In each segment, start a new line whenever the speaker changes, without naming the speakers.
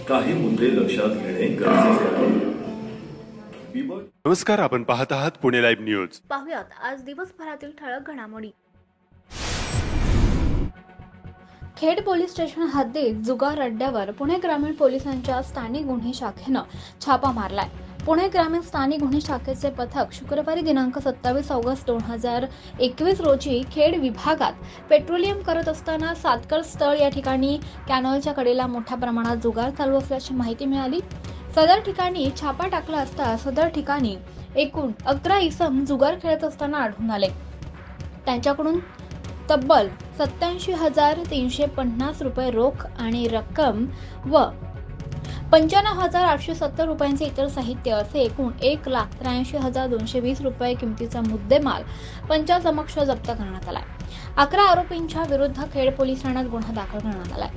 काही मुद्दे लक्षात घेणे गरजेचे आहे।
नमस्कार, आपण पाहत आहात पुणे लाईव्ह न्यूज।
पाहुयात आज दिवसभरातील ठळक घडामोडी। खेड पोलीस स्टेशन हद्दीत जुगार अड्ड्यावर पुणे ग्रामीण पोलिसांच्या स्थानिक गुन्हे शाखेनं छापा मारलाय। पुणे ग्रामीण स्थानिक गुन्हे शाखेचे पथक शुक्रवारी दिनांक 27 ऑगस्ट 2021 रोजी खेड विभागात पेट्रोलियम करत असताना सातकर स्थळ या ठिकाणी कॅनॉलच्या कडेला मोठ्या प्रमाणात जुगार चालू असल्याची माहिती मिळाली। सदर ठिकाणी छापा टाकला असता सदर ठिकाणी एकूण 11 इसम जुगार खेळत असताना आढळून आले। त्यांच्याकडून तब्बल 87,350 रुपये रोख आणि रक्कम व 95,870 रुपयांचे इतर साहित्य असे एकूण 1,83,220 रुपये किमतीचा मुद्देमाल पंचासमक्ष जप्त करण्यात आलाय। 11 आरोपींच्या विरुद्ध खेड पोलीस ठाण्यात गुन्हा दाखल करण्यात आलाय।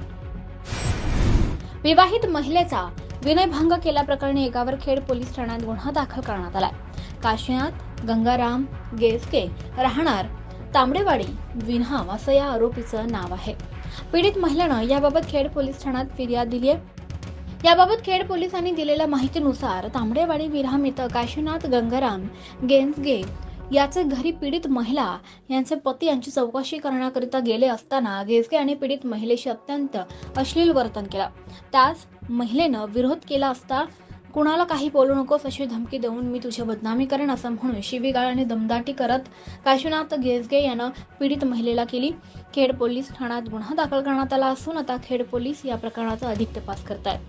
विवाहित महिलेचा विनयभंग केल्याप्रकरणी एकावर खेड पोलीस ठाण्यात गुन्हा दाखल करण्यात आलाय। काशीनाथ गंगाराम गेसके राहणार तांबडेवाडी विन्हाम असं या आरोपीचं नाव आहे। पीडित महिलेनं याबाबत खेड पोलीस ठाण्यात फिर्याद दिली आहे। याबाबत खेड पोलिसांनी दिलेल्या माहितीनुसार तांबडेवाडी विराम इथं काशीनाथ गंगाराम गेंजगे याचे घरी पीडित महिला यांचे पती यांची चौकशी करण्याकरिता गेले असताना गेजगे आणि पीडित महिलेशी अत्यंत अश्लील वर्तन केलं। त्यास महिलेनं विरोध केला असता कुणाला काही बोलू नकोस अशी धमकी देऊन मी तुझी बदनामी करेन असं म्हणून शिवीगाळ आणि दमदाटी करत काशीनाथ गेजगे यानं पीडित महिलेला केली। खेड पोलीस ठाण्यात गुन्हा दाखल करण्यात आला असून आता खेड पोलीस या प्रकरणाचा अधिक तपास करतायत।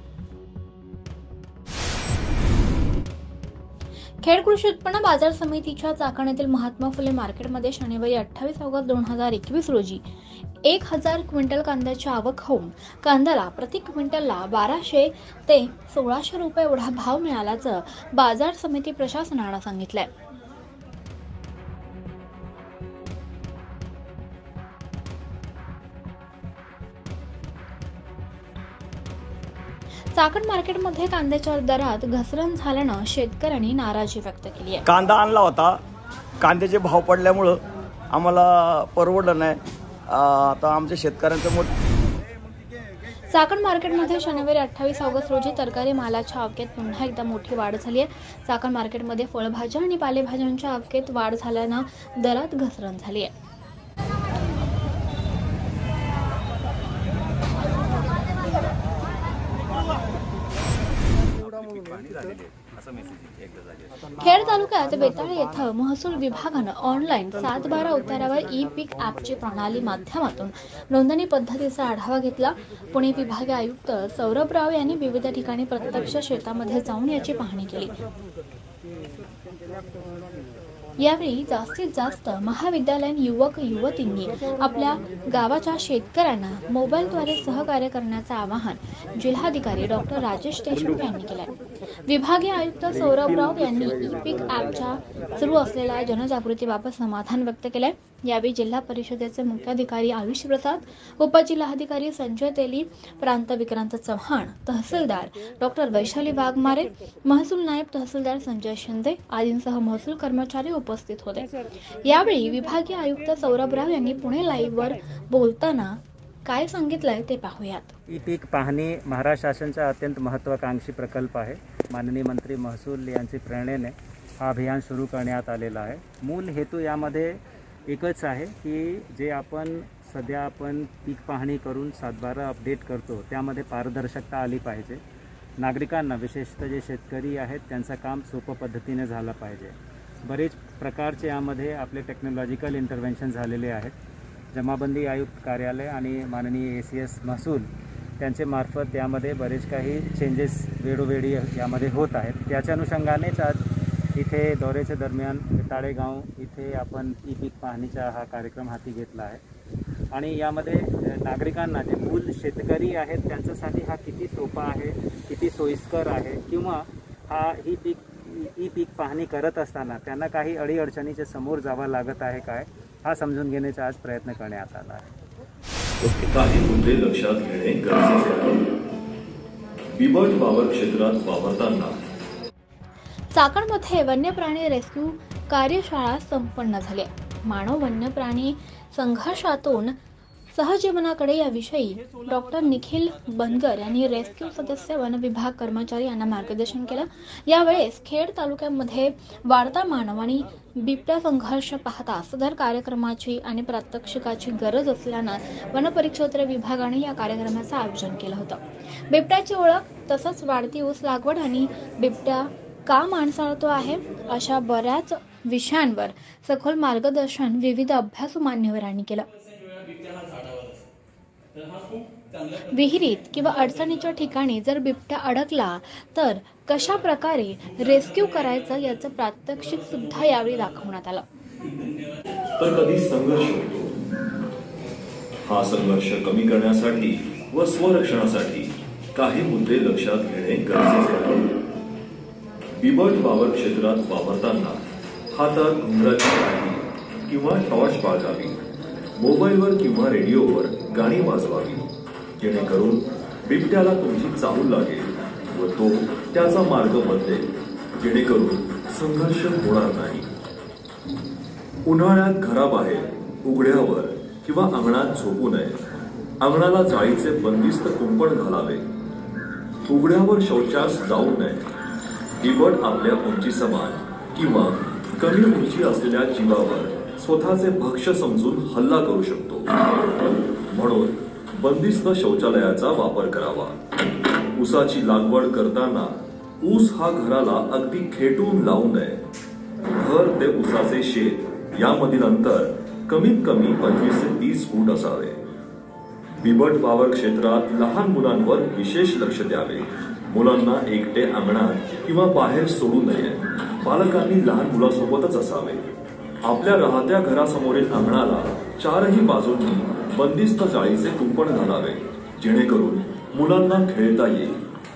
खेड कृषी उत्पन्न बाजार समितीच्या चाकण येथील महात्मा फुले मार्केटमध्ये शनिवारी 28 ऑगस्ट 2021 रोजी 1000 क्विंटल कांद्याची आवक होऊन कांद्याला प्रति क्विंटलला 1200 ते 1600 रुपये एवढा भाव मिळाल्याचं बाजार समिती प्रशासनानं सांगितलंय। चाकण मार्केटमध्ये कांद्याच्या दरात घसरण झाल्यानं शेतकऱ्यांनी नाराजी व्यक्त केली आहे।
कांदा आणला होता, कांद्याचे भाव पडल्यामुळं आम्हाला परवडलं नाही। आता आमच्या शेतकऱ्यांचं
चाकण मार्केटमध्ये शनिवारी 28 ऑगस्ट रोजी तरकारी मालाच्या आवकेत पुन्हा एकदा मोठी वाढ झाली आहे। चाकण मार्केटमध्ये फळभाज्या आणि पालेभाज्यांच्या आवकेत वाढ झाल्यानं दरात घसरण झाली आहे। खेड तालुक्यात बेताळे येथे महसूल विभागानं ऑनलाईन 7/12 उतारावर ई पीक ॲपची प्रणाली माध्यमातून नोंदणी पद्धतीचा आढावा घेतला। पुणे विभागीय आयुक्त सौरभ राव यांनी विविध ठिकाणी प्रत्यक्ष शेतामध्ये जाऊन याची पाहणी केली। यावेळी जास्तीत जास्त महाविद्यालयीन युवक युवतींनी आपल्या गावाच्या शेतकऱ्यांना मोबाईलद्वारे सहकार्य करण्याचे आवाहन जिल्हाधिकारी डॉक्टर राजेश देशमुख यांनी केले। विभागीय आयुक्त सौरभ राव यांनी ई पीक ॲपच्या सुरू असलेल्या जनजागृतीबाबत समाधान व्यक्त केले। यावेळी जिल्हा परिषदेचे मुख्याधिकारी आयुष प्रसाद, उपजिल्हाधिकारी संजय तेली, प्रांत विक्रांत चव्हाण, तहसीलदार डॉक्टर वैशाली वाघमारे, महसूल नायब तहसीलदार संजय शिंदे आदींसह महसूल कर्मचारी उपस्थित होते। यावेळी विभागीय आयुक्त सौरभ राव यांनी पुणे लाईव्हवर बोलताना काय सांगितलंय ते पाहूयात।
ई पीक पाहणी महाराष्ट्र शासनाचा अत्यंत महत्त्वाकांक्षी प्रकल्प आहे। माननीय मंत्री महसूल यांची प्रेरणेने हा अभियान सुरू करण्यात आलेला आहे। मूल हेतू यामध्ये एकच आहे की जे आपण सध्या पीक पाहणी करून 7/12 अपडेट करतो त्यामध्ये पारदर्शकता आली पाहिजे। नागरिकांना विशेषतः जे शेतकरी आहेत त्यांचं काम सोपं पद्धतीने झालं पाहिजे। बरेच प्रकारचे यामध्ये आपले टेक्नॉलॉजिकल इंटरव्हेन्शन झालेले आहेत। जमाबंदी आयुक्त कार्यालय आणि माननीय ACS महसूल त्यांचे मार्फत यामध्ये बरेच काही चेंजेस वेळोवेळी यामध्ये होत आहेत। त्याच्या अनुषंगानेच आज इथे दौऱ्याच्या दरम्यान बेताळे गाव इथे आपण ई पीक पाहणीचा हा कार्यक्रम हाती घेतला आहे आणि यामध्ये नागरिकांना जे मूल शेतकरी आहेत त्यांच्यासाठी हा किती सोपा आहे, किती सोयीस्कर आहे किंवा ही ई पीक पाहणी करत असताना त्यांना काही अडीअडचणीच्या समोर जावं लागत आहे काय हा समजून घेण्याचा आज प्रयत्न करण्यात आला आहे।
काही मुद्दे लक्षात घेणे गरजेचे आहे। बिबट वावर क्षेत्रात वावरताना
चाकणमध्ये वन्यप्राणी रेस्क्यू कार्यशाळा संपन्न झाली। मानव वन्यप्राणी संघर्षातून सहजीवनाकडे याविषयी डॉक्टर निखिल बनगर यांनी रेस्क्यू सदस्य वन विभाग कर्मचारी यांना मार्गदर्शन केलं। यावेळेस खेड तालुक्यामध्ये वाढता मानव आणि बिबट्या संघर्ष पाहता सदर कार्यक्रमाची आणि प्रात्यक्षिकाची गरज असल्यानं वन परिक्षेत्र विभागाने या कार्यक्रमाचं आयोजन केलं होतं। बिबट्याची ओळख तसंच वाढती ऊस लागवड आणि बिबट्या का माणसाळतो आहे अशा बऱ्याच विषयांवर सखोल मार्गदर्शन विविध अभ्यासू मान्यवरांनी केलं। विहिरीत किंवा अडचणीच्या ठिकाणी जर बिबट्या अडकला तर कशा प्रकारे रेस्क्यू करायचं याचं प्रात्यक्षिक सुद्धा यावेळी दाखवण्यात आलं।
तर कधी संघर्ष होतो। हा संघर्ष कमी करण्यासाठी व स्वरक्षणासाठी काही मुद्दे लक्षात घेणे गरजेचे आहे। बिबट वावर क्षेत्रात वावरताना हातात घुंगराची काठी किंवा टॉर्च बाळगावी, मोबाईलवर किंवा रेडिओवर गाणी वाजवावी, जेणेकरून बिबट्याला तुमची चाहूल लागेल व तो त्याचा मार्ग बदलेल, जेणेकरून संघर्ष होणार नाही। उन्हाळ्यात घराबाहेर उघड्यावर किंवा अंगणात झोपू नये। अंगणाला जाळीचे बंदिस्त कुंपण घालावे। उघड्यावर शौचास जाऊ नये। बिबट आपल्या उंची समान किंवा कमी उंची असलेल्या जीवावर स्वतःचे भक्ष्य समजून हल्ला करू शकतो, म्हणून बंदिस्त शौचालयाचा वापर करावा। ऊसाची लागवड करताना ऊस हा घराला अगदी खेटून लावू नये। घर ते ऊसाचे शेत यामधील अंतर कमीत कमी 25 ते 30 फूट असावे। बिबट वावर क्षेत्रात लहान मुलांवर विशेष लक्ष द्यावे। मुलांना एकटे अंगणात किंवा बाहेर सोडू नये। पालकांनी लहान मुलासोबतच असावे। आपल्या राहत्या घरासमोरील अंगणाला चारही बाजूंनी बंदिस्त जाळीचे कुंपण घालावे, जेणेकरून मुलांना खेळता येईल।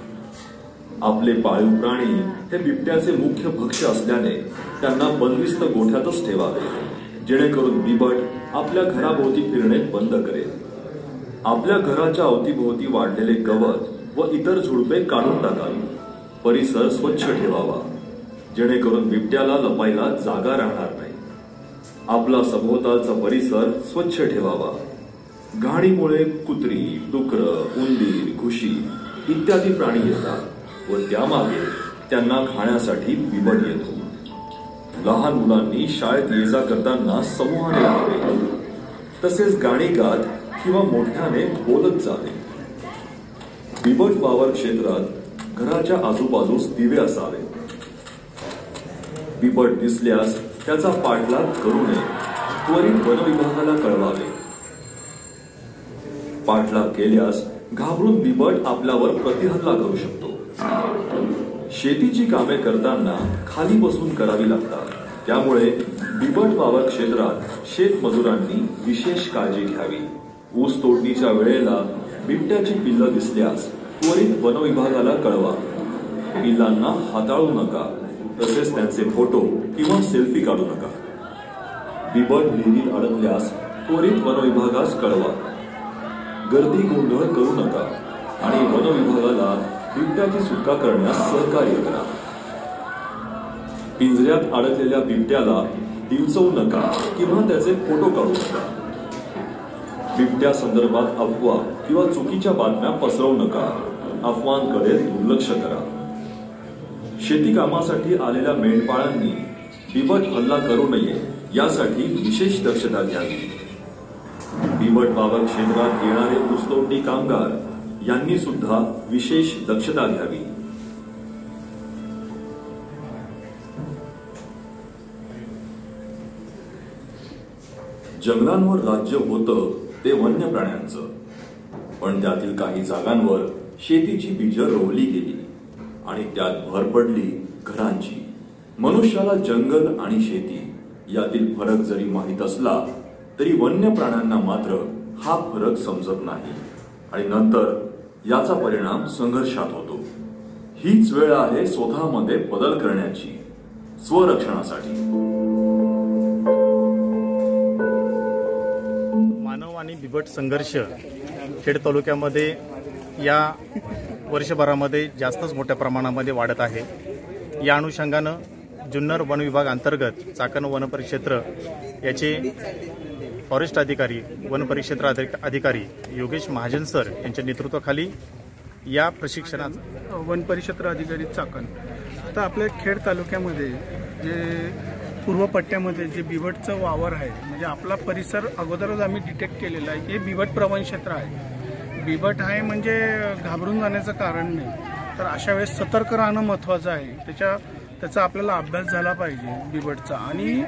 आपले पाळीव प्राणी हे बिबट्याचे मुख्य भक्ष्य असल्याने त्यांना बंदिस्त गोठ्यातच ठेवावे, जेणेकरून बिबट आपल्या घराभोवती फिरणे बंद करेल। आपल्या घराच्या अवतीभोवती वाढलेले गवत व इतर झुडपे काढून टाकावी। परिसर स्वच्छ ठेवावा, जेणेकरून बिबट्याला लपायला जागा राहणार नाही। आपला सभोवतालचा परिसर स्वच्छ ठेवावा। घाणीमुळे कुत्री, डुकरं, उंदीर, घुशी इत्यादी प्राणी येतात व त्यामागे त्यांना खाण्यासाठी बिबट येतो। लहान मुलांनी शाळेत ये जा करताना समूहाने राहावे, तसेच गाणी गात किंवा मोठ्याने बोलत जावे। बिबट वावर क्षेत्रात घराच्या आजूबाजूस दिवे असावे। बिबट दिसल्यास त्याचा पाठलाग करू नये। त्वरित वन विभागाला कळवावे। पाठलाग केल्यास घाबरून बिबट आपल्यावर प्रतिहल्ला करू शकतो। शेतीची कामे करताना खाली बसून करावी लागतात, त्यामुळे बिबट वावर क्षेत्रात शेतमजुरांनी विशेष काळजी घ्यावी। ऊस तोडणीच्या वेळेला बिबट्याची पिल्लं दिसल्यास त्वरित वन विभागाला कळवा। पिल्लांना हाताळू नका, तसेच त्यांचे फोटो किंवा सेल्फी काढू नका। बिबट विहिरीत अडकल्यास त्वरित वन विभागास कळवा। गर्दी गोंधळ करू नका आणि वन विभागाला बिबट्याची सुटका करण्यास सहकार्य करा। पिंजऱ्यात अडकलेल्या बिबट्याला डिवचवू नका किंवा त्याचे फोटो काढू नका। बिबट्या संदर्भात अफवा किंवा चुकीच्या बातम्या पसरवू नका। अफवांकडे दुर्लक्ष करा। शेती कामासाठी आलेल्या मेंढपाळांनी बिबट हल्ला करू नये यासाठी विशेष दक्षता घ्यावी। बिबट वावर क्षेत्रात येणारे ऊसतोडणी कामगार यांनी सुद्धा विशेष दक्षता घ्यावी। जंगलांवर राज्य होतं ते वन्य प्राण्यांचं, पण त्यातील काही जागांवर शेतीची बीजं रोवली गेली आणि त्यात भर पडली घरांची। मनुष्याला जंगल आणि शेती यातील फरक जरी माहीत असला तरी वन्य प्राण्यांना मात्र हा फरक समजत नाही आणि नंतर याचा परिणाम संघर्षात होतो। हीच वेळ आहे स्वतःमध्ये बदल करण्याची, स्वरक्षणासाठी।
मानव आणि बिबट संघर्ष खेड तालुक्यामध्ये या वर्षभरामध्ये जास्तच मोठ्या प्रमाणामध्ये वाढत आहे। या अनुषंगानं जुन्नर वन विभाग अंतर्गत चाकण वनपरिक्षेत्र याचे फॉरेस्ट अधिकारी वन परिक्षेत्र अधिकारी योगेश महाजन सर यांच्या नेतृत्वाखाली या प्रशिक्षणाचा
वन परिक्षेत्र अधिकारी चाकण. आता आपल्या खेड तालुक्यामध्ये जे पूर्व पट्ट्यामध्ये जे बिबटचं वावर आहे, म्हणजे आपला परिसर अगोदरच आम्ही डिटेक्ट केलेला आहे की हे बिबट प्रवण क्षेत्र आहे. बिबट आहे म्हणजे घाबरून जाण्याचं कारण नाही, तर अशा वेळेस सतर्क राहणं महत्त्वाचं आहे. त्याचा आपल्याला अभ्यास झाला पाहिजे बिबटचा. आणि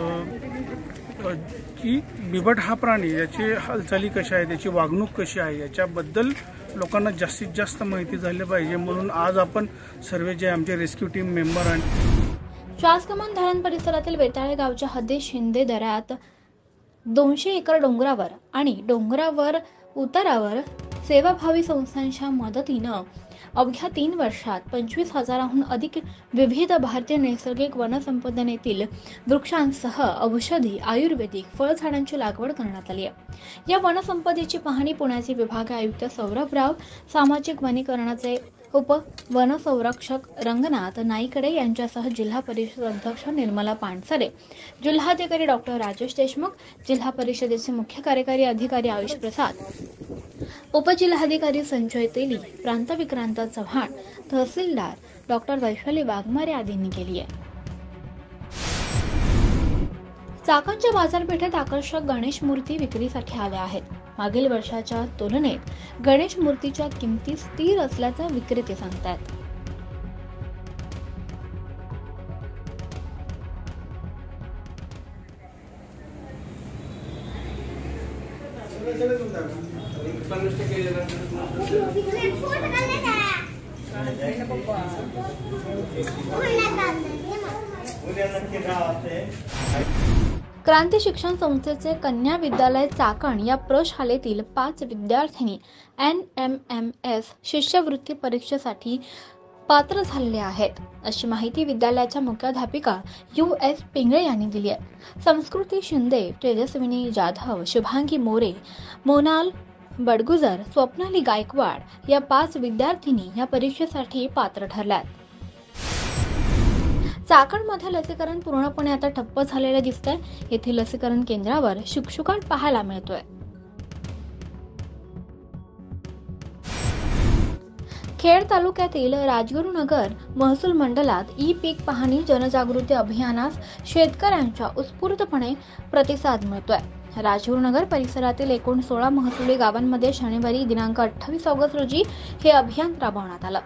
की बिबट हा प्राणी, याची हालचाली कशा आहे, त्याची वागणूक कशी आहे, याच्याबद्दल लोकांना जास्तीत जास्त माहिती झाली पाहिजे. म्हणून आज आपण सर्व जे आमचे रेस्क्यू टीम मेंबर आणि
शासकमान धरण परिसरातील वेताळे गावच्या हद्दीत शिंदे दऱ्यात 200 एकर डोंगरावर आणि डोंगरावर उतारावर सेवाभावी संस्थांच्या मदतीनं अवघ्या 3 वर्षात 25,000हून अधिक विविध भारतीय नैसर्गिक वनसंपदेतील वृक्षांसह औषधी, आयुर्वेदिक फळझाडांची लागवड करण्यात आली आहे. या वनसंपदेची पाहणी पुण्याचे विभाग आयुक्त सौरभ राव, सामाजिक वनीकरणाचे उप वनसंरक्षक रंगनाथ नाईकडे यांच्यासह जिल्हा परिषद अध्यक्ष निर्मला पानसरे, जिल्हाधिकारी डॉक्टर राजेश देशमुख, जिल्हा परिषदेचे मुख्य कार्यकारी अधिकारी आयुष प्रसाद, उपजिल्हाधिकारी संजय तेली, प्रांत विक्रांत चव्हाण, तहसीलदार डॉक्टर वैशाली वाघमारे आदींनी केली आहे. चाकणच्या बाजारपेठेत आकर्षक गणेश मूर्ती विक्रीसाठी आल्या आहेत. मागील वर्षाच्या तुलनेत गणेश मूर्तीच्या किमती स्थिर असल्याचं विक्रेते सांगतात. क्रांती शिक्षण संस्थेचे कन्या विद्यालय चाकण या प्रशालेतील 5 विद्यार्थिनी NMMS शिष्यवृत्ती परीक्षेसाठी पात्र झालेले आहेत, अशी माहिती विद्यालयाच्या मुख्याध्यापिका US पिंगळे यांनी दिली आहे. संस्कृती शिंदे, तेजस्विनी जाधव, शुभांगी मोरे, मोनाल बडगुजर, स्वप्नाली गायकवाड या 5 विद्यार्थिनी या परीक्षेसाठी पात्र ठरल्यात. चाकणमध्ये लसीकरण पूर्णपणे आता ठप्प झालेले दिसतंय. येथील लसीकरण केंद्रावर शुकशुकाट पाहायला मिळतोय. खेड तालुक्यातील राजगुरुनगर महसूल मंडलात ई-पीक पाहणी जनजागृती अभियानास शेतकऱ्यांच्या उत्स्फूर्तपणे प्रतिसाद मिळतोय. राजगुरुनगर परिसरातील एकूण 16 महसुली गावांमध्ये शनिवारी दिनांक 28 ऑगस्ट रोजी हे अभियान राबवण्यात आलं.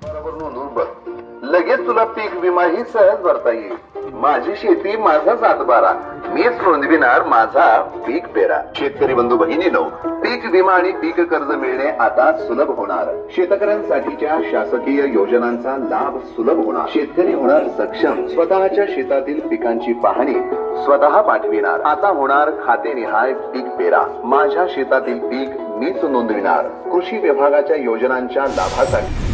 लगेच तुला पीक विमाही सहज भरता येईल. माझी शेती माझा सातबारा, मीच नोंदविणार माझा पीक पेरा. शेतकरी बंधू भगिनींनो, पीक विमा आणि पीक कर्ज मिळणे आता सुलभ होणार. शेतकऱ्यांसाठीच्या शासकीय योजनांचा लाभ सुलभ होणार. शेतकरी होणार सक्षम. स्वतःच्या शेतातील पिकांची पाहणी स्वतः पाठविणार. आता होणार खातेनिहाय पीक पेरा. माझ्या शेतातील पीक मीच नोंदविणार. कृषी विभागाच्या योजनांच्या लाभासाठी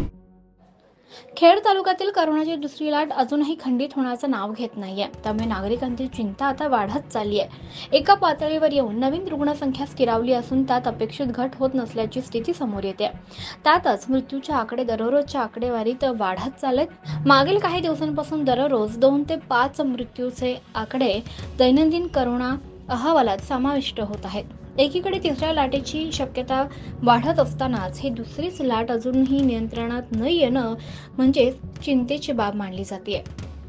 खेड तालुक्यातील करोनाची दुसरी लाट अजूनही खंडित होण्याचं नाव घेत नाहीये. त्यामुळे नागरिकांची चिंता आता वाढत चालली आहे. एका पातळीवर येऊन नवीन रुग्णसंख्या स्थिरावली असून त्यात अपेक्षित घट होत नसल्याची स्थिती समोर येते. त्यातच मृत्यूचे आकडे दररोजच्या आकडेवारीत वाढत चाललेत. मागील काही दिवसांपासून दररोज 2 ते 5 मृत्यूचे आकडे दैनंदिन करोना अहवालात समाविष्ट होत आहेत. एकीकडे तिसऱ्या लाटेची शक्यता वाढत असतानाच ही दुसरीच लाट अजूनही नियंत्रणात न येणं म्हणजे चिंतेची बाब मानली जाते.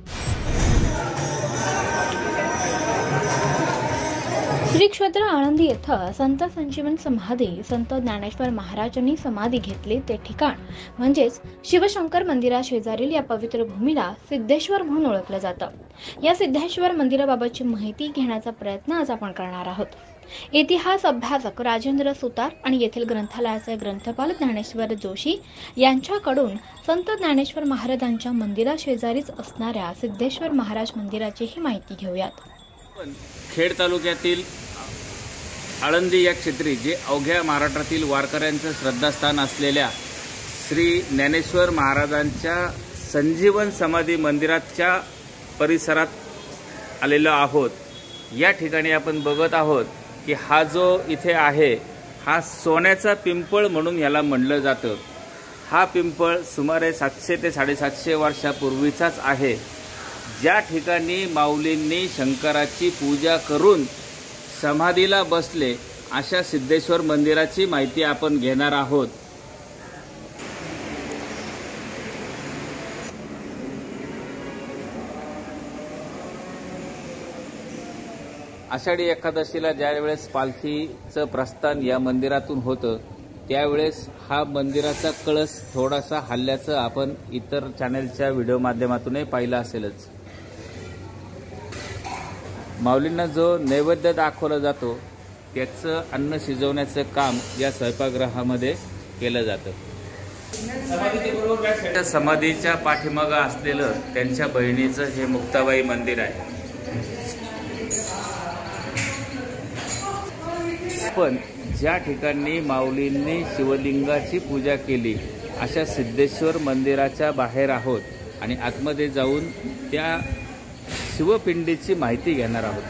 श्री क्षेत्र आळंदी येथे संत संजीवन समाधी संत ज्ञानेश्वर महाराजांनी समाधी घेतली ते ठिकाण म्हणजेच शिवशंकर मंदिरा शेजारील या पवित्र भूमीला सिद्धेश्वर म्हणून ओळखलं जातं. या सिद्धेश्वर मंदिराबाबतची माहिती घेण्याचा प्रयत्न आज आपण करणार आहोत. इतिहास अभ्यासक राजेंद्र सुतार आणि येथील ग्रंथालयाचे ग्रंथपाल ज्ञानेश्वर जोशी यांच्याकडून संत ज्ञानेश्वर महाराजांच्या मंदिरा शेजारीच असणाऱ्या सिद्धेश्वर महाराज मंदिराची ही माहिती घेऊयात.
खेड तालुक्यातील आळंदी या क्षेत्री जे अवघ्या महाराष्ट्रातील वारकऱ्यांचं श्रद्धास्थान असलेल्या श्री ज्ञानेश्वर महाराजांच्या संजीवन समाधी मंदिराच्या परिसरात आलेलो आहोत. या ठिकाणी आपण बघत आहोत की हा जो इथे आहे हा सोन्याचा पिंपळ म्हणून याला म्हणलं जातं. हा पिंपळ सुमारे 700 ते 750 वर्षापूर्वीचाच आहे. ज्या ठिकाणी माऊलींनी शंकराची पूजा करून समाधीला बसले अशा सिद्धेश्वर मंदिराची माहिती आपण घेणार आहोत। आषाढी एकादशीला ज्यावेळेस पालखीचं प्रस्थान या मंदिरातून होतं त्यावेळेस हा मंदिराचा कळस थोडासा हलल्याचं आपण इतर चॅनलच्या व्हिडिओ माध्यमातूनही पाहिलं असेलच। माऊलींना जो नैवेद्य दाखवला जातो त्याचं अन्न शिजवण्याचं काम या स्वयंपाकगृहामध्ये केलं जातं। समाधीच्या पाठीमागं असलेलं त्यांच्या बहिणीचं हे मुक्ताबाई मंदिर आहे। पण ज्या ठिकाणी माऊलींनी शिवलिंगाची पूजा केली अशा सिद्धेश्वर मंदिराच्या बाहेर आहोत आणि आतमध्ये जाऊन त्या शिवपिंडीची माहिती घेणार आहोत।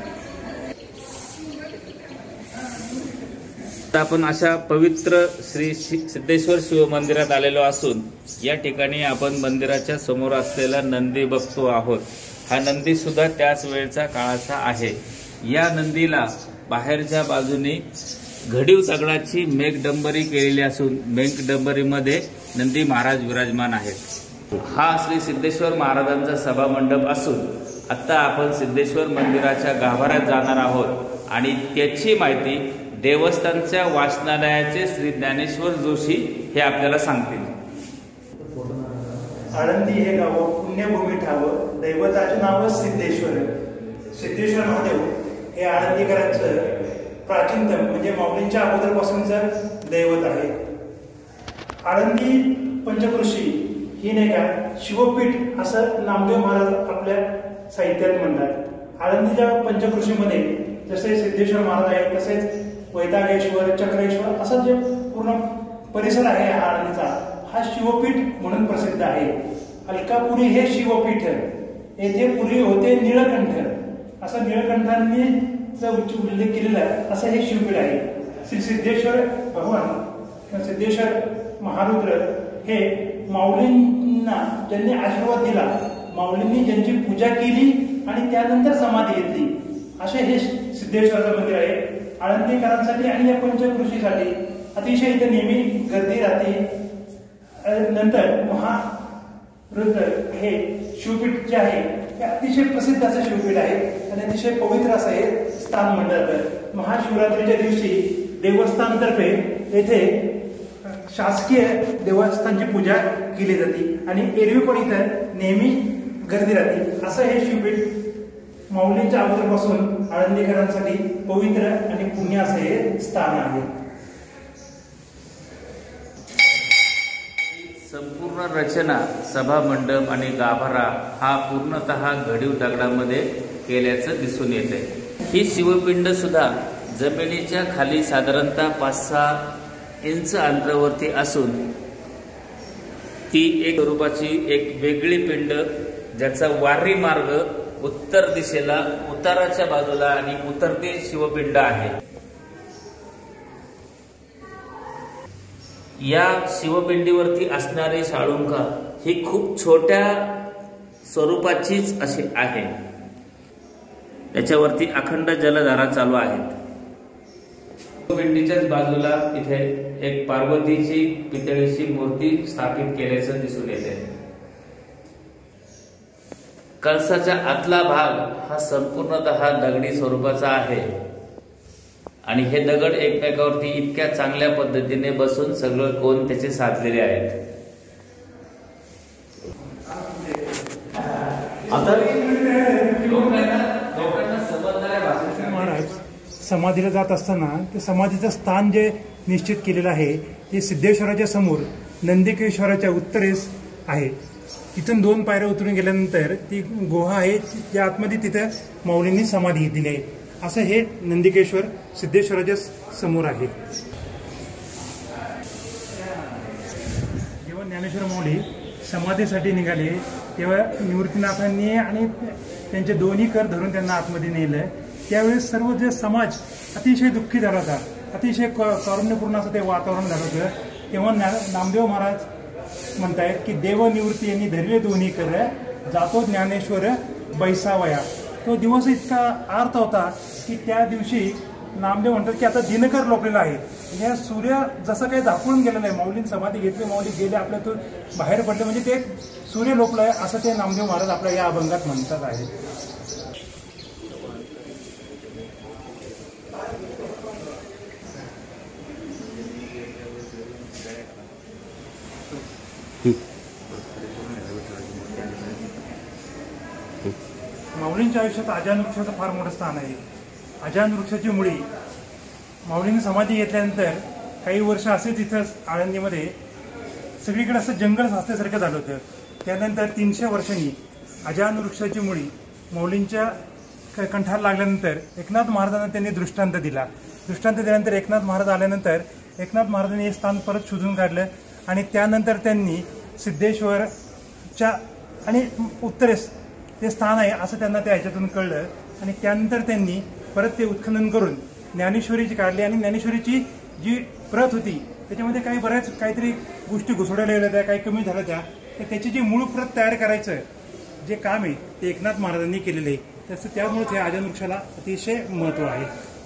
आपण अशा पवित्र श्री सिद्धेश्वर शिव मंदिरात आलेलो असून या ठिकाणी आपण मंदिराच्या समोर असलेला नंदी बघतो आहोत। हा नंदी सुद्धा त्याच वेळचा काळाचा आहे। या नंदीला बाहेरच्या बाजूने घडीव दगडाची मेघडंबरी केलेली असून मेघडंबरीमध्ये नंदी महाराज विराजमान आहेत। हा श्री सिद्धेश्वर महाराजांचा सभा मंडप असून आता आपण सिद्धेश्वर मंदिराच्या गाभाऱ्यात जाणार आहोत आणि त्याची माहिती देवस्थानच्या वाचनालयाचे श्री ज्ञानेश्वर जोशी हे आपल्याला सांगतील।
आळंदी हे गाव पुण्यभूमी ठावं, दैवताचे नाव सिद्धेश्वर। सिद्धेश्वर महादेव हे आळंदीकरांचं प्राचीनतम म्हणजे माऊलींच्या अगोदरपासूनचं दैवत आहे। आळंदी पंचकृषी ही नाही का शिवपीठ असं नामदेव महाराज आपल्या साहित्यात म्हणतात। आळंदीच्या पंचकृषीमध्ये जसे सिद्धेश्वर महाराज आहे तसेच वैतागेश्वर, चक्रेश्वर असं जे पूर्ण परिसर आहे आळंदीचा हा शिवपीठ म्हणून प्रसिद्ध आहे। अलकापुरी हे शिवपीठ, येथे पूर्वी होते निळकंठ, असं निळकंठांनी उल्लेख केलेला असं हे शिवपीठ आहे। श्री सिद्धेश्वर भगवान सिद्धेश्वर महारुद्र हे माऊलींना ज्यांनी आशीर्वाद दिला, माऊलींनी ज्यांची पूजा केली आणि त्यानंतर समाधी घेतली असे हे सिद्धेश्वराचं मंदिर आहे। आळंदीकरांसाठी आणि या पंचकृषीसाठी अतिशय इथे नेहमी गर्दी राहते। नंतर महारुद्र हे शिवपीठ जे आहे हे अतिशय प्रसिद्ध असं शिवपीठ आहे आणि अतिशय पवित्र असं हे स्थान म्हणलं जातं। महाशिवरात्रीच्या दिवशी देवस्थानतर्फे येथे शासकीय देवस्थानची पूजा केली जाते आणि एरवी पण इथं नेहमी गर्दी राहते। असं हे शिवपीठ माऊलींच्या अगोदरपासून आळंदीकरांसाठी पवित्र आणि पुण्य असे हे स्थान आहे।
संपूर्ण रचना सभा मंडप आणि गाभारा हा पूर्णतः घडीव दगडामध्ये केल्याचं दिसून येते। ही शिवपिंड सुद्धा जमिनीच्या खाली साधारणतः 5-6 इंच अंतरावरती असून ती एक स्वरूपाची एक वेगळी पिंड ज्याचा वारी मार्ग उत्तर दिशेला उताराच्या बाजूला आणि उतरती शिवपिंड आहे। या शिवपिंडीवरती असणारी शाळुंका ही खूप छोट्या स्वरूपाचीच अशी आहे। त्याच्यावरती अखंड जलधारा चालू आहेत। शिवपिंडीच्याच बाजूला इथे एक पार्वतीची पितळेची मूर्ती स्थापित केल्याचं दिसून येते। कळसाच्या आतला भाग हा संपूर्णतः दगडी स्वरूपाचा आहे आणि हे दगड एकमेकावरती इतक्या चांगल्या पद्धतीने बसून सगळं कोण त्याचे साधलेले आहेत।
आता महाराज समाधीला जात असताना ते समाधीचं स्थान जे निश्चित केलेलं आहे ते सिद्धेश्वराच्या समोर नंदिकेश्वराच्या उत्तरेस आहे। तिथून 2 पायऱ्या उतरून गेल्यानंतर ती गुहा आहे ज्या आतमध्ये तिथे माऊलींनी समाधी घेतलेली आहे। असं हे नंदिकेश्वर सिद्धेश्वराच्या समोर आहे। जेव्हा ज्ञानेश्वर माऊली समाधीसाठी निघाले तेव्हा निवृत्तीनाथांनी आणि त्यांचे दोन्ही कर धरून त्यांना आतमध्ये नेलं। त्यावेळेस सर्व जे समाज अतिशय दुःखी झाला होता, अतिशय कारुण्यपूर्ण असं ते वातावरण झालं होतं। तेव्हा नामदेव महाराज म्हणतायत की देवनिवृत्ती यांनी धरले दोन्ही कर, जातो ज्ञानेश्वर बैसावया। तो दिवस इतका आर्त होता की त्या दिवशी नामदेव म्हणतात की आता दिनकर लोकलेला आहे. या सूर्य जसं काही दाखवून गेलेलं आहे, माऊलींनी समाधी घेतली, माऊली गेले आपल्यातून बाहेर पडले, म्हणजे ते सूर्य लोकलं आहे असं ते नामदेव महाराज आपल्या या अभंगात म्हणतात आहे. माऊलींच्या आयुष्यात आजान वृक्षाचं फार मोठं स्थान आहे. आजान वृक्षाची मुळी माऊलींनी समाधी घेतल्यानंतर काही वर्ष असेच इथं आळंदीमध्ये सगळीकडे असं जंगल असल्यासारखं झालं होतं. त्यानंतर 300 वर्षांनी आजान वृक्षाची मुळी माऊलींच्या कंठाला लागल्यानंतर एकनाथ महाराजांना त्यांनी दृष्टांत दिला. दृष्टांत दिल्यानंतर एकनाथ महाराज आल्यानंतर एकनाथ महाराजांनी हे स्थान परत शोधून काढलं आणि त्यानंतर त्यांनी सिद्धेश्वरच्या आणि उत्तरेस ते स्थान आहे असं त्यांना त्या ह्याच्यातून कळलं आणि त्यानंतर त्यांनी परत ते उत्खनन करून ज्ञानेश्वरीची काढली आणि ज्ञानेश्वरीची जी प्रत होती त्याच्यामध्ये काही बऱ्याच काहीतरी गोष्टी घुसवलेल्या गेल्या त्या, काही कमी झाल्या त्या, तर त्याची जी मूळ प्रत तयार करायचं जे काम आहे ते एकनाथ महाराजांनी केलेलं आहे. तसं त्यामुळेच या आजान वृक्षाला अतिशय महत्त्व आहे.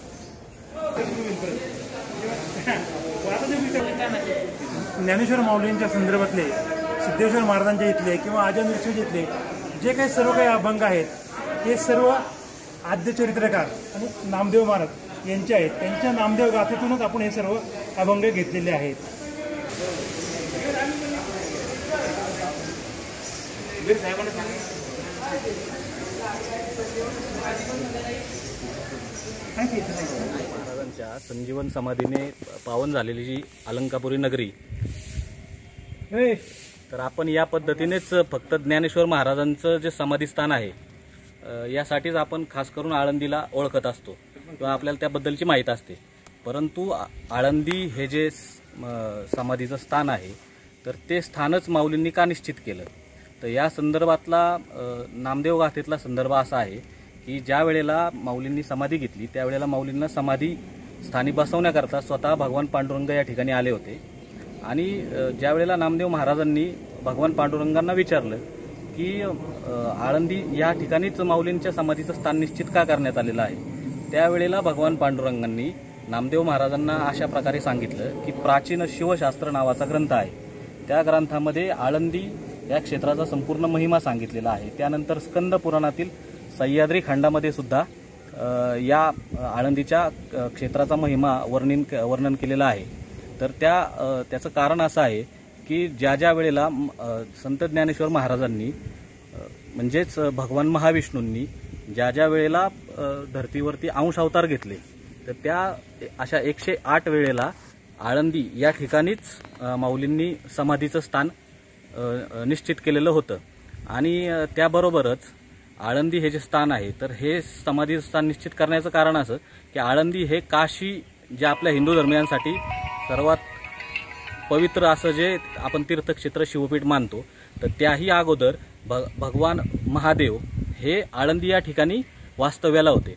ज्ञानेश्वर माऊलींच्या संदर्भातले सिद्धेश्वर महाराजांच्या इथले किंवा आजान वृक्षाचे इथले जे काही सर्व काही अभंग आहेत ते सर्व आद्य चरित्रकार आणि नामदेव महाराज यांचे आहेत. त्यांच्या नामदेव गाथेतूनच आपण हे सर्व अभंग घेतलेले आहेत.
महाराजांच्या संजीवन समाधीने पावन झालेली जी अलंकापुरी नगरी, तर आपण या पद्धतीनेच फक्त ज्ञानेश्वर महाराजांचं जे समाधीस्थान आहे यासाठीच आपण खास करून आळंदीला ओळखत असतो किंवा आपल्याला त्याबद्दलची माहीत असते. परंतु आळंदी हे जे समाधीचं स्थान आहे तर ते स्थानच माऊलींनी का निश्चित केलं, तर या संदर्भातला नामदेव गाथेतला संदर्भ असा आहे की ज्या वेळेला माऊलींनी समाधी घेतली त्यावेळेला माऊलींना समाधी स्थानी बसवण्याकरता स्वतः भगवान पांडुरंग या ठिकाणी आले होते. आणि ज्या वेळेला नामदेव महाराजांनी भगवान पांडुरंगांना विचारलं की आळंदी या ठिकाणीच माऊलींच्या समाधीचं स्थान निश्चित का करण्यात आलेलं आहे, त्यावेळेला भगवान पांडुरंगांनी नामदेव महाराजांना अशा प्रकारे सांगितलं की प्राचीन शिवशास्त्र नावाचा ग्रंथ आहे, त्या ग्रंथामध्ये आळंदी या क्षेत्राचा संपूर्ण महिमा सांगितलेला आहे. त्यानंतर स्कंद पुराणातील सह्याद्री खंडामध्ये सुद्धा या आळंदीच्या क्षेत्राचा महिमा वर्णन केलेला आहे. तर त्याचं कारण असं आहे की ज्या ज्या वेळेला संत ज्ञानेश्वर महाराजांनी म्हणजेच भगवान महाविष्णूंनी ज्या ज्या वेळेला धर्तीवरती अंश अवतार घेतले तर त्या अशा 108 वेळेला आळंदी या ठिकाणीच माऊलींनी समाधीचं स्थान निश्चित केलेलं होतं. आणि त्याबरोबरच आळंदी हे जे स्थान आहे तर हे समाधी स्थान निश्चित करण्याचं कारण असं की आळंदी हे काशी जे आपल्या हिंदू धर्मियांसाठी सर्वात पवित्र असं जे आपण तीर्थक्षेत्र शिवपीठ मानतो, तर त्याही अगोदर भगवान महादेव हे आळंदी या ठिकाणी वास्तव्याला होते.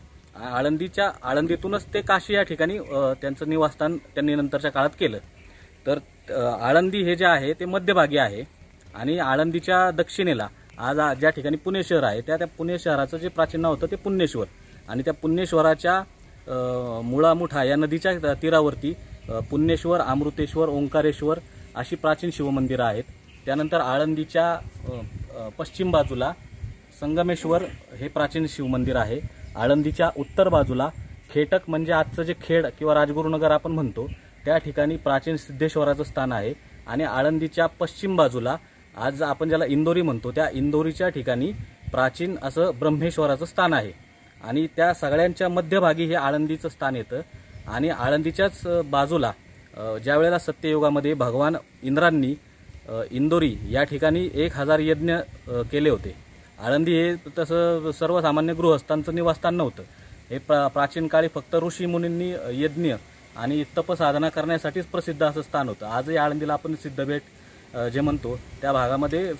आळंदीतूनच ते काशी या ठिकाणी त्यांचं निवासस्थान त्यांनी नंतरच्या काळात केलं. तर आळंदी हे जे आहे ते मध्यभागी आहे आणि आळंदीच्या दक्षिणेला आज ज्या ठिकाणी पुणे शहर आहे त्या पुणे शहराचं जे प्राचीन नाव होतं ते पुण्येश्वर, आणि त्या पुण्येश्वराच्या मुळामुठा या नदीच्या तीरावरती पुण्येश्वर, अमृतेश्वर, ओंकारेश्वर अशी प्राचीन शिवमंदिरं आहेत. त्यानंतर आळंदीच्या पश्चिम बाजूला संगमेश्वर हे प्राचीन शिवमंदिर आहे. आळंदीच्या उत्तर बाजूला खेटक म्हणजे आजचं जे खेड किंवा राजगुरुनगर आपण म्हणतो त्या ठिकाणी प्राचीन सिद्धेश्वराचं स्थान आहे. आणि आळंदीच्या पश्चिम बाजूला आज आपण ज्याला इंदोरी म्हणतो त्या इंदोरीच्या ठिकाणी प्राचीन असं ब्रह्मेश्वराचं स्थान आहे. आणि त्या सगळ्यांच्या मध्यभागी हे आळंदीचं स्थान येतं. आणि आळंदीच्याच बाजूला ज्या वेळेला सत्ययुगामध्ये भगवान इंद्रांनी इंदोरी या ठिकाणी 1000 यज्ञ केले होते. आळंदी हे तसं सर्वसामान्य गृहस्थांचं निवासस्थान नव्हतं. हे प्राचीन काळी फक्त ऋषी मुनींनी यज्ञ आणि तपसाधना करण्यासाठीच प्रसिद्ध असं स्थान होतं. आजही आळंदीला आपण सिद्धबेट जे म्हणतो त्या भागामध्ये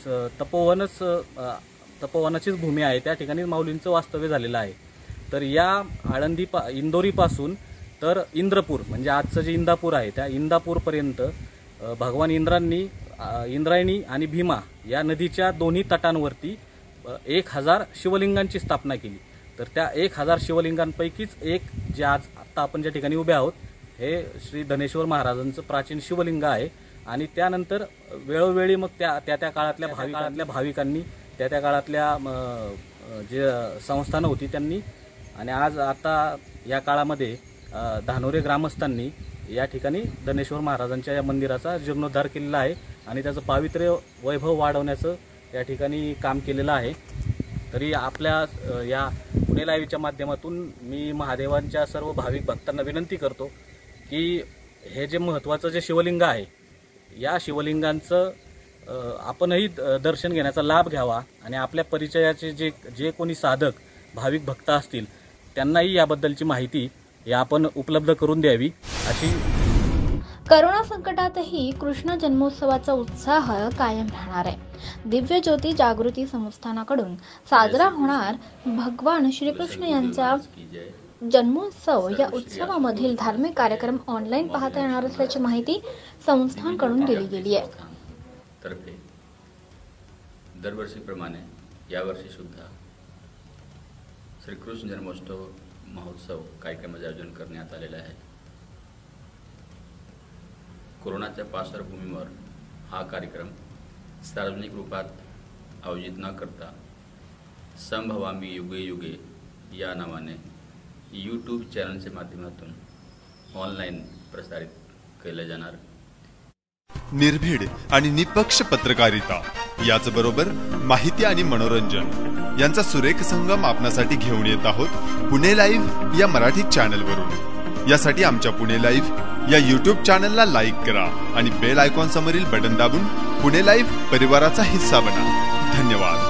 तपोवनाचीच भूमी आहे, त्या ठिकाणी माऊलींचं वास्तव्य झालेलं आहे. तर या इंदोरीपासून तर इंद्रपूर म्हणजे आजचं जे इंदापूर आहे त्या इंदापूरपर्यंत भगवान इंद्रायणी आणि भीमा या नदीच्या दोन्ही तटांवरती 1000 शिवलिंगांची स्थापना केली. तर त्या 1000 शिवलिंगांपैकीच एक जे आज आत्ता आपण ज्या ठिकाणी उभे आहोत हे श्री धनेश्वर महाराजांचं प्राचीन शिवलिंग आहे. आणि त्यानंतर वेळोवेळी मग त्या काळातल्या भाविकांनी त्या काळातल्या जे संस्थानं होती त्यांनी आणि आज आता या काळामध्ये धानोरे ग्रामस्थांनी या ठिकाणी धनेश्वर महाराजांच्या या मंदिराचा जीर्णोद्धार केलेला आहे आणि त्याचं पावित्र्य वैभव वाढवण्याचं या ठिकाणी काम केलेलं आहे. तरी आपल्या या पुणे लाईव्हच्या माध्यमातून मी महादेवांच्या सर्व भाविक भक्तांना विनंती करतो की हे जे महत्त्वाचं जे शिवलिंग आहे या शिवलिंगांचं आपणही दर्शन घेण्याचा लाभ घ्यावा आणि आपल्या परिचयाचे जे कोणी साधक भाविक भक्त असतील त्यांनाही याबद्दलची माहिती या आपण उपलब्ध करून द्यावी अशी.
करोना संकटातही कृष्ण जन्मोत्सवाचा उत्साह कायम राहणार आहे. दिव्य ज्योती जागृती संस्थानाकडून साजरा होणार भगवान श्रीकृष्ण यांचा जन्मोत्सव या उत्सवामधील धार्मिक कार्यक्रम ऑनलाईन पाहता येणार असल्याची माहिती संस्थांकडून दिली गेली आहे.
तर्फे दरवर्षीप्रमाणे यावर्षी सुद्धा श्रीकृष्ण जन्मोत्सव महोत्सव कार्यक्रमाचे आयोजन करण्यात आलेले आहे. कोरोनाच्या पार्श्वभूमीवर हा कार्यक्रम सार्वजनिक रूपात आयोजित न करता संभवामी युगे युगे या नावाने यूट्यूब चॅनलच्या माध्यमातून ऑनलाईन प्रसारित केले जाणार.
निर्भीड आणि निपक्ष पत्रकारिता याचबरोबर माहिती आणि मनोरंजन यांचा सुरेख संगम आपणासाठी घेऊन येत आहोत पुणे लाईव्ह या मराठी चॅनलवरून. यासाठी आमच्या पुणे लाईव्ह या यूट्यूब चॅनलला लाईक करा आणि बेल आयकॉन समोरील बटन दाबून पुणे लाईव्ह परिवाराचा हिस्सा बना. धन्यवाद.